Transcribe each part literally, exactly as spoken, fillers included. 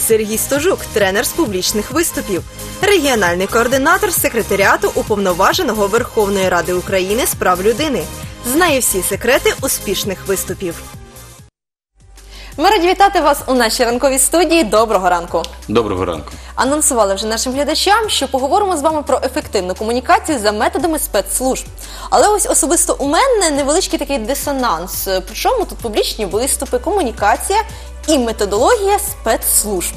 Сергій Стожук, тренер з публічних виступів, регіональний координатор секретаріату Уповноваженого Верховної Ради України з прав людини. Знає всі секрети успішних виступів. Ми раді вітати вас у нашій ранковій студії. Доброго ранку. Доброго ранку. Анонсували вже нашим глядачам, що поговоримо з вами про ефективну комунікацію за методами спецслужб. Але ось особисто у мене невеличкий такий дисонанс. Причому тут публічні виступи, комунікація и методология спецслужб.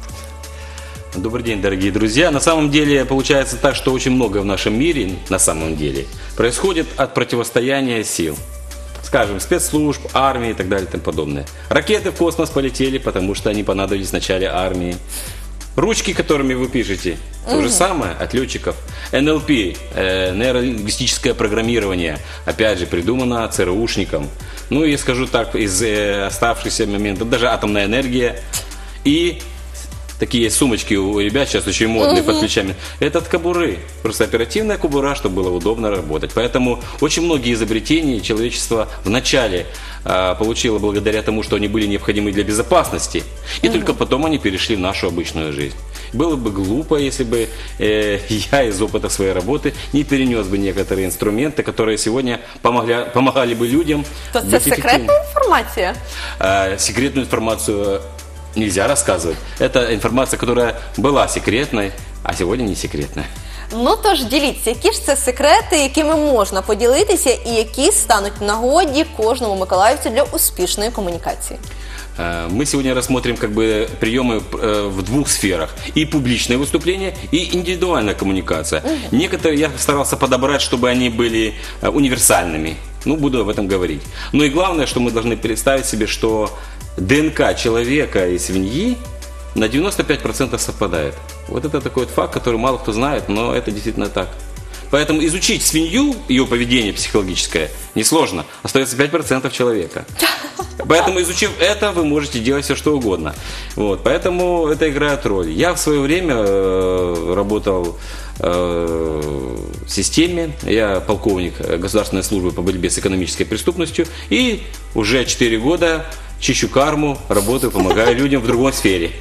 Добрый день, дорогие друзья. На самом деле получается так, что очень многое в нашем мире, на самом деле, происходит от противостояния сил. Скажем, спецслужб, армии и так далее и тому подобное. Ракеты в космос полетели, потому что они понадобились в начале армии. Ручки, которыми вы пишете, то угу. же самое от летчиков. эн эл пи, э, нейролингвистическое программирование, опять же, придумано ЦРУшником. Ну, я скажу так, из э, оставшихся моментов, даже атомная энергия и такие сумочки у ребят сейчас очень модные угу. под плечами. Это от кобуры. Просто оперативная кобура, чтобы было удобно работать. Поэтому очень многие изобретения человечество вначале э, получило благодаря тому, что они были необходимы для безопасности. И угу. только потом они перешли в нашу обычную жизнь. Было бы глупо, если бы э, я из опыта своей работы не перенес бы некоторые инструменты, которые сегодня помогли, помогали бы людям. То это секретная информация? Э, секретную информацию нельзя рассказывать. Это информация, которая была секретной, а сегодня не секретная. Ну тож діліться, які ж це секрети, якими можна поділитися і які стануть в нагоді кожному миколаївцю для успішної комунікації? Мы сегодня рассмотрим как бы приемы в двух сферах. И публичное выступление, и индивидуальная коммуникация. Угу. Некоторые я старался подобрать, чтобы они были универсальными. Ну, буду об этом говорить. Но и главное, что мы должны представить себе, что ДНК человека и свиньи на девяносто пять процентов совпадает. Вот это такой вот факт, который мало кто знает, но это действительно так. Поэтому изучить свинью, ее поведение психологическое, несложно. Остается пять процентов человека. Поэтому, изучив это, вы можете делать все, что угодно. Вот, поэтому это играет роль. Я в свое время э, работал э, в системе. Я полковник Государственной службы по борьбе с экономической преступностью. И уже четыре года чищу карму, работаю, помогаю людям в другой сфере.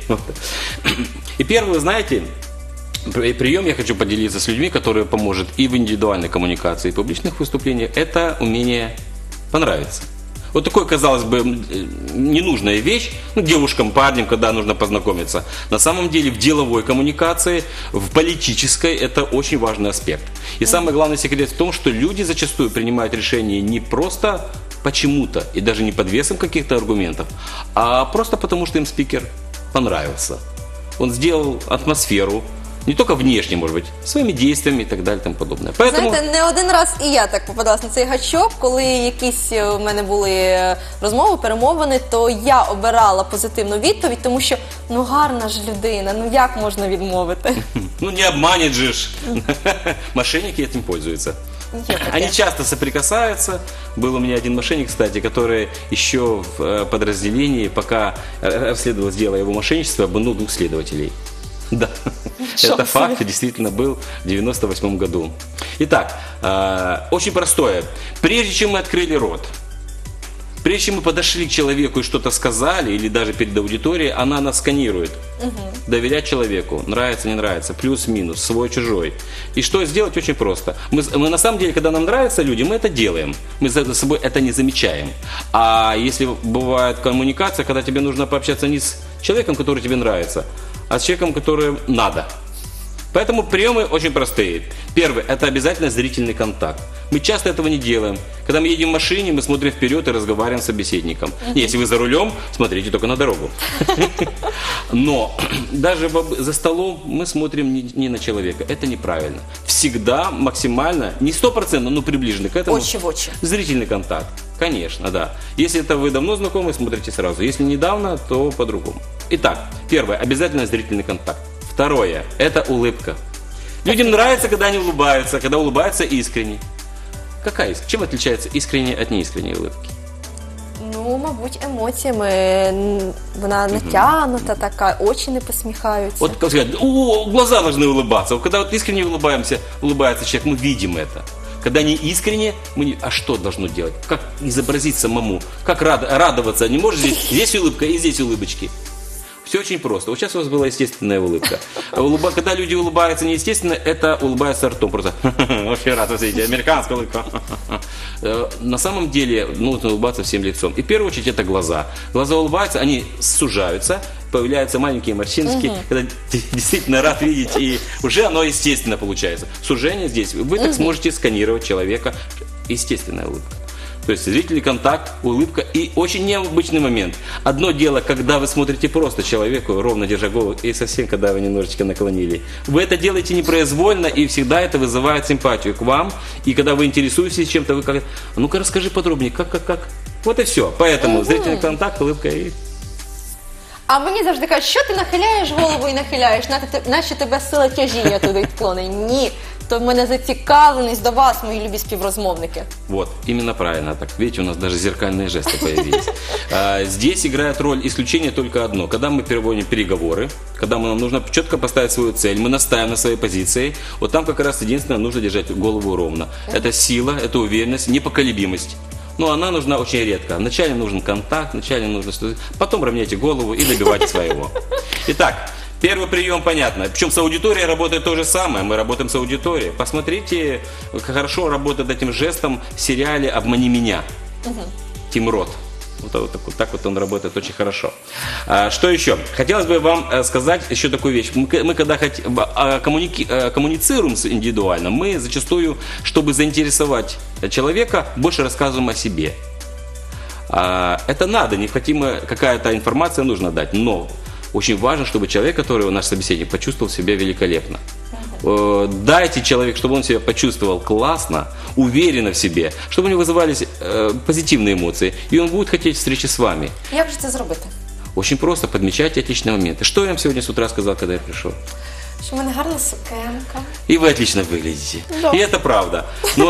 И первый, вы знаете, прием я хочу поделиться с людьми, который поможет и в индивидуальной коммуникации, и в публичных выступлениях. Это умение понравиться. Вот такой, казалось бы, ненужная вещь, ну, девушкам, парням, когда нужно познакомиться. На самом деле в деловой коммуникации, в политической это очень важный аспект. И самый главный секрет в том, что люди зачастую принимают решения не просто почему-то и даже не под весом каких-то аргументов, а просто потому, что им спикер понравился. Он сделал атмосферу, не только внешне, может быть, своими действиями и так далее и тому подобное. Поэтому... Знаєте, не один раз і я так попадалась на цей гачок, коли якісь у мене були розмови, перемовини, то я обирала позитивну відповідь, тому що, ну, гарна ж людина, ну як можна відмовити? Ну не обманет же ж. Мошенники этим пользуются. Они часто соприкасаются. Был у меня один мошенник, кстати, который еще в подразделении, пока расследовалось дело его мошенничества, обманул двух следователей. Да, это факт, действительно был в девяносто восьмом году. Итак, э, очень простое. Прежде чем мы открыли рот, прежде чем мы подошли к человеку и что-то сказали, или даже перед аудиторией, она нас сканирует. Угу. Доверять человеку, нравится, не нравится, плюс-минус, свой-чужой. И что сделать очень просто. Мы, мы на самом деле, когда нам нравятся люди, мы это делаем. Мы за собой это не замечаем. А если бывает коммуникация, когда тебе нужно пообщаться не с человеком, который тебе нравится, а с человеком, который надо. Поэтому приемы очень простые. Первый – это обязательно зрительный контакт. Мы часто этого не делаем. Когда мы едем в машине, мы смотрим вперед и разговариваем с собеседником. Uh-huh. Если вы за рулем, смотрите только на дорогу. Но даже за столом мы смотрим не на человека. Это неправильно. Всегда максимально, не сто процентов, но приближены к этому. Очи-в-очи. Зрительный контакт. Конечно, да. Если это вы давно знакомы, смотрите сразу. Если недавно, то по-другому. Итак, первое – обязательно зрительный контакт. Второе – это улыбка. Людям нравится, когда они улыбаются, когда улыбаются искренне. Какая искренне? Чем отличается искренне от неискренней улыбки? Ну, мабуть, емоціями. Вона натягнута така, очі не посміхаються. Вот, как сказать, о, глаза должны улыбаться. Когда вот искренне улыбаемся, улыбается человек, мы видим это. Когда не искренне, мы не... А что должно делать? Как изобразить самому? Как рад... радоваться? Не можешь здесь, здесь улыбка и здесь улыбочки. Все очень просто. Вот сейчас у вас была естественная улыбка. Улыба- Когда люди улыбаются неестественно, это улыбаются ртом. Просто вообще рад, вот видите, американская улыбка. Э, На самом деле нужно улыбаться всем лицом. И в первую очередь это глаза. Глаза улыбаются, они сужаются, появляются маленькие морщинки, когда ты действительно рад видеть, и уже оно естественно получается. Сужение здесь, вы так сможете сканировать человека. Естественная улыбка. То есть зрительный контакт, улыбка и очень необычный момент. Одно дело, когда вы смотрите просто человеку, ровно держа голову, и совсем, когда вы немножечко наклонили. Вы это делаете непроизвольно, и всегда это вызывает симпатию к вам. И когда вы интересуетесь чем-то, вы как, а ну-ка расскажи подробнее, как, как, как. Вот и все. Поэтому зрительный контакт, улыбка и... А мені завжди кажуть, що ти нахиляєш голову і нахиляєш, наче- наче тебе сила тяжіння туди відклонить. Ні, то в мене зацікавленість до вас, мої любі співрозмовники. Вот, именно правильно. Так, видите, у нас даже зеркальные жесты появились. А, Здесь играет роль исключения только одно. Когда мы переводим переговоры, когда мы- нам нужно четко поставить свою цель, мы настаиваем на своей позиции, вот там как раз единственное, нужно держать голову ровно. Это сила, это уверенность, непоколебимость. Но она нужна очень редко. Вначале нужен контакт, вначале нужно что-то... Потом равняйте голову и добивайте своего. Итак, первый прием понятно. Причем с аудиторией работает то же самое. Мы работаем с аудиторией. Посмотрите, как хорошо работает этим жестом в сериале «Обмани меня». Тим Рот. Вот, вот так, вот так вот он работает очень хорошо. А, что еще? Хотелось бы вам э, сказать еще такую вещь. Мы, к- мы когда хоть, а, коммуники- э, коммуницируем с- индивидуально, мы зачастую, чтобы заинтересовать человека, больше рассказываем о себе. А, это надо, необходимо, какая-то информация нужно дать, но очень важно, чтобы человек, который наш собеседник, почувствовал себя великолепно. Э, Дайте человеку, чтобы он себя почувствовал классно, уверенно в себе, чтобы у него вызывались э, позитивные эмоции, и он будет хотеть встречи с вами. Як же це зробити? Очень просто, подмечайте отличные моменты. Что я вам сегодня с утра сказал, когда я пришел? Що в мене гарна сукенка. И вы отлично выглядите. Да. И это правда. Но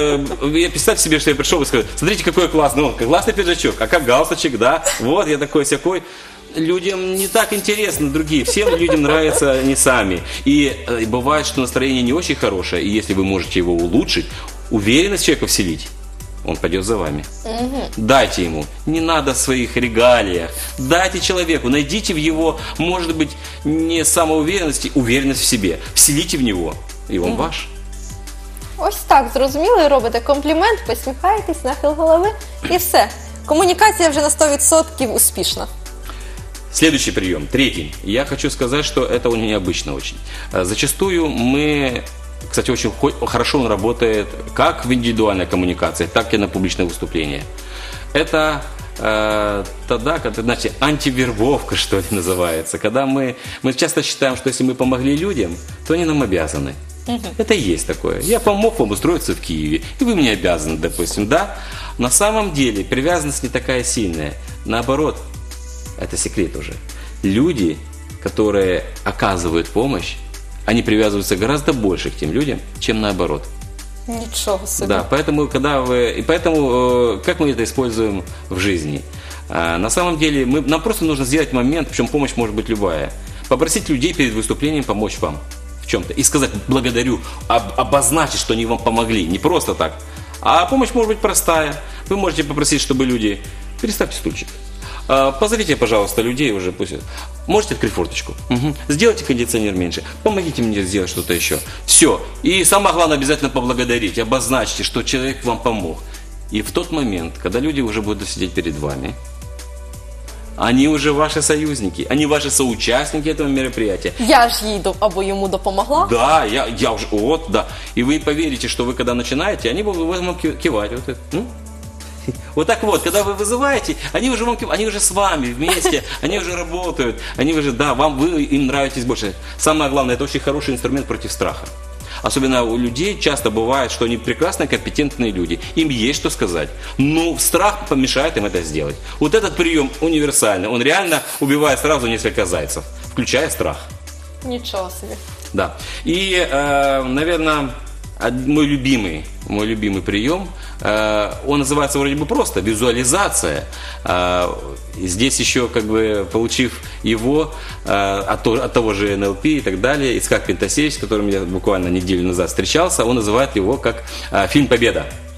э, представьте себе, что я пришел и сказал, смотрите, какой классный, ну, классный пиджачок, а как галстучек, да, вот я такой-сякой. Людям не так интересно другие, всем людям нравятся они сами. И э, бывает, что настроение не очень хорошее, и если вы можете его улучшить, уверенность человека вселить, он пойдет за вами. Дайте ему, не надо своих регалиях, дайте человеку, найдите в его, может быть, не самоуверенности, уверенность в себе, вселите в него, и он ваш. Ось так, зрозуміли, робите комплімент, посміхаєтесь, нахил голови і все. Комунікація вже на сто відсотків успішна. Следующий прием, третий. Я хочу сказать, что это необычно очень. Э, Зачастую мы, кстати, очень хо- хорошо он работает как в индивидуальной коммуникации, так и на публичное выступление. Это э, тогда, когда, знаете, антивербовка, что ли, называется. Когда мы, мы часто считаем, что если мы помогли людям, то они нам обязаны. Это и есть такое. Я помог вам устроиться в Киеве, и вы мне обязаны, допустим, да? На самом деле привязанность не такая сильная. Наоборот, это секрет уже. Люди, которые оказывают помощь, они привязываются гораздо больше к тем людям, чем наоборот. Нічого собі. Да, поэтому, когда вы, и поэтому, э, как мы это используем в жизни? А, на самом деле, мы, нам просто нужно сделать момент, причем помощь может быть любая. Попросить людей перед выступлением помочь вам в чем-то. И сказать благодарю, об- обозначить, что они вам помогли. Не просто так. А помощь может быть простая. Вы можете попросить, чтобы люди... Переставьте стульчик. А, Позовите, пожалуйста, людей уже, пусть... Можете открыть форточку? Мгм. Сделайте кондиционер меньше. Помогите мне сделать что-то еще. Все. И самое главное, обязательно поблагодарить. Обозначьте, что человек вам помог. И в тот момент, когда люди уже будут сидеть перед вами, они уже ваши союзники, они ваши соучастники этого мероприятия. Я ж їй до- або йому допомогла. Да, я, я уже, вот, да. И вы поверите, что вы когда начинаете, они будут вам ки- кивать. Вот, это, ну. Вот так вот, когда вы вызываете, они уже, вам, кив- они уже с вами вместе, они уже работают, они уже, да, вам, вы им нравитесь больше. Самое главное, это очень хороший инструмент против страха. Особенно у людей часто бывает, что они прекрасные, компетентные люди. Им есть что сказать. Но страх помешает им это сделать. Вот этот прием универсальный. Он реально убивает сразу несколько зайцев, включая страх. Нічого собі. Да. И, э, наверное, од- мой любимый, мой любимый прием, э, он называется вроде бы просто визуализация. Э, и здесь еще, как бы, получив его э, от, то- от того же эн эл пи и так далее, Ицхак Пентасевич, с которым я буквально неделю назад встречался, он называет его как э, фильм «Победа».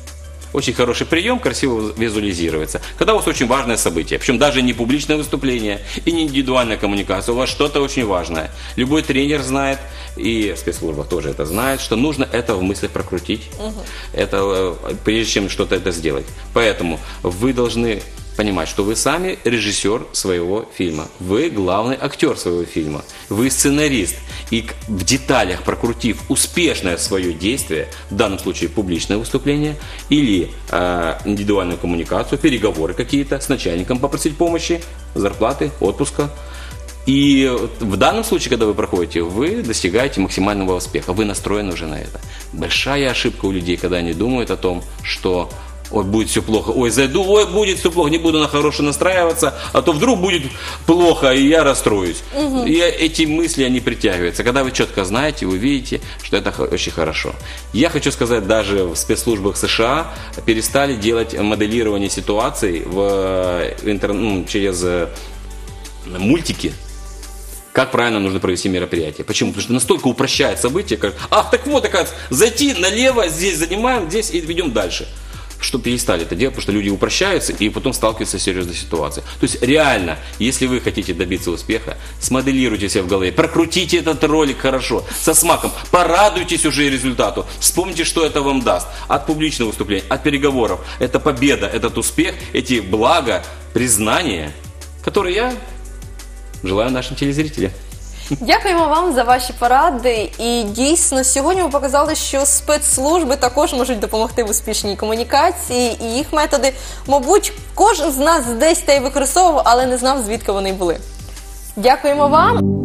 очень хороший прием, красиво визуализируется. Когда у вас очень важное событие, причем даже не публичное выступление и не индивидуальная коммуникация, у вас что-то очень важное. Любой тренер знает, и в спецслужбах тоже это знает, что нужно это в мыслях прокрутить, угу. это, э, прежде чем что-то это сделать. Поэтому вы должны понимать, что вы сами режиссер своего фильма, вы главный актер своего фильма, вы сценарист. И в деталях прокрутив успешное свое действие, в данном случае публичное выступление или э, индивидуальную коммуникацию, переговоры какие-то с начальником, попросить помощи, зарплаты, отпуска. И в данном случае, когда вы проходите, вы достигаете максимального успеха, вы настроены уже на это. Большая ошибка у людей, когда они думают о том, что ой, будет все плохо, ой, зайду, ой, будет все плохо, не буду на хорошее настраиваться, а то вдруг будет плохо, и я расстроюсь. Угу. И эти мысли, они притягиваются. Когда вы четко знаете, вы видите, что это очень хорошо. Я хочу сказать, даже в спецслужбах США перестали делать моделирование ситуаций в, в интер... ну, через мультики. Как правильно нужно провести мероприятие. Почему? Потому что настолько упрощает события, как, ах, так вот, оказывается, зайти налево, здесь занимаем, здесь и ведем дальше. Что перестали это делать, потому что люди упрощаются и потом сталкиваются с серьезной ситуацией. То есть реально, если вы хотите добиться успеха, смоделируйте себя в голове, прокрутите этот ролик хорошо, со смаком, порадуйтесь уже результату, вспомните, что это вам даст. От публичного выступления, от переговоров, это победа, этот успех, эти блага, признания, которые я желаю нашим телезрителям. Дякуємо вам за ваші поради. І дійсно, сьогодні ви показали, що спецслужби також можуть допомогти в успішній комунікації. І їх методи, мабуть, кожен з нас десь та й використовував, але не знав, звідки вони були. Дякуємо вам.